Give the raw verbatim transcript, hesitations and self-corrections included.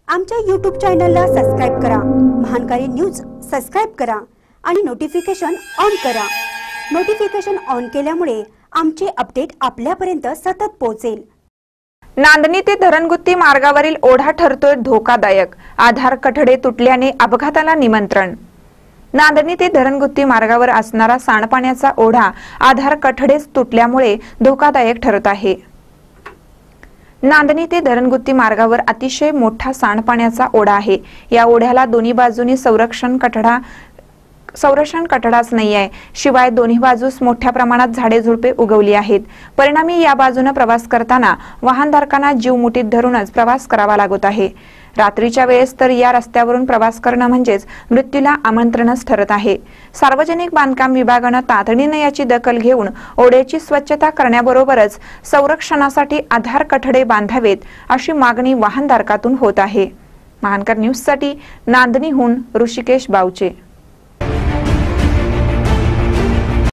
आमच्या यूट्यूब चॅनलला सबस्क्राइब करा, महानकारी न्यूज सबस्क्राइब करा आणि नोटिफिकेशन ऑन करा। नोटिफिकेशन ऑन केल्यामुळे आमचे अपडेट आपल्यापर्यंत सतत पोहोचेल। नांदणी ते धरणगुत्ती मार्गावरील ओढा ठरतोय धोकादायक, आधार कठडे तुटल्याने अपघाताला निमंत्रण। नांदणी ते धरणगुत्ती मार्गावर असणारा सांडपाण्याचा ओढा आधार कठडेच तुटल्यामुळे धोकादायक ठरत आहे। नांदणी ते धरणगुत्ती मार्गावर अतिशय मोठा सांडपाण्याचा ओढा आहे। या ओढ्याला दोन्ही बाजूनी संरक्षण कठडा संरक्षण कठडाच नाही आहे, शिवाय दोन्ही बाजूस मोठ्या प्रमाणात झाडे झुडपे उगवली आहेत। परिणामी या बाजूने प्रवास करताना वाहनधारकांना जीव मुठीत धरूनच प्रवास करावा लागत आहे। रात्रीच्या वेळेस तर या रस्त्यावरून प्रवास करणं म्हणजेच मृत्यूला आमंत्रणच ठरत आहे। सार्वजनिक बांधकाम विभागाने तातडीने याची दखल घेऊन ओढ्याची स्वच्छता करण्याबरोबरच संरक्षणासाठी आधार कठडे बांधावेत अशी मागणी वाहनधारकातून होत आहे। महानकर न्यूज साठी नांदणीहून ऋषिकेश बावचे।